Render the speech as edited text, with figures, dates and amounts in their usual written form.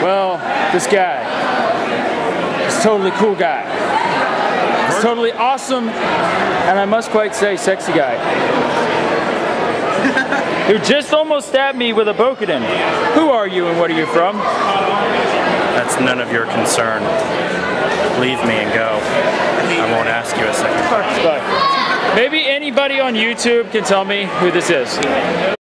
Well, this guy. He's a totally cool guy. He's totally awesome, and I must quite say, sexy guy. Who just almost stabbed me with a Bokoden. Who are you and what are you from? That's none of your concern. Leave me and go. I won't ask you a second. Maybe anybody on YouTube can tell me who this is.